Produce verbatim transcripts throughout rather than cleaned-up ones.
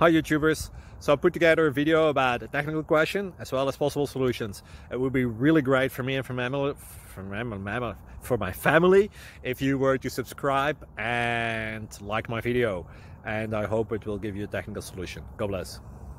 Hi YouTubers! So I put together a video about a technical question as well as possible solutions. It would be really great for me and for my family, for my, for my family if you were to subscribe and like my video. And I hope it will give you a technical solution. God bless.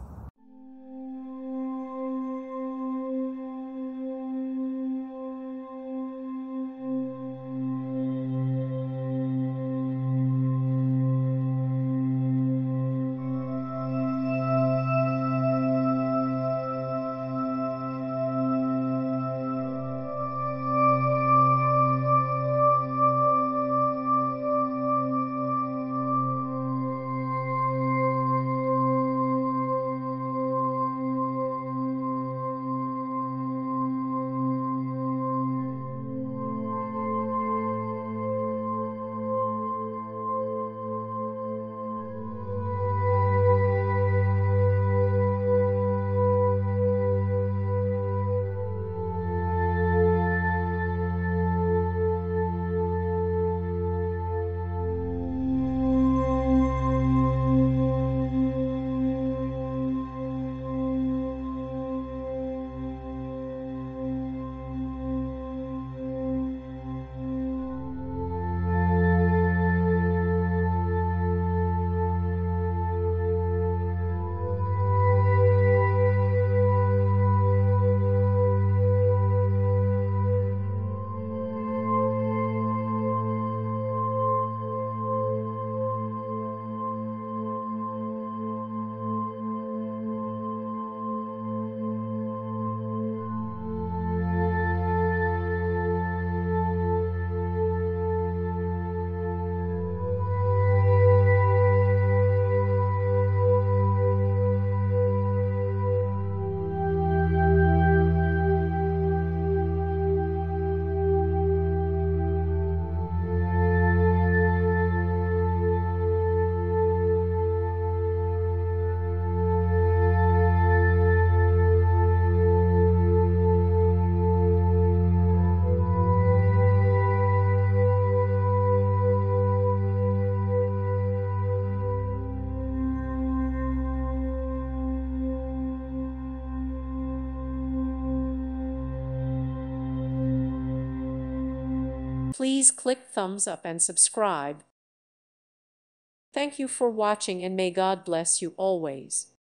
Please click thumbs up and subscribe. Thank you for watching and may God bless you always.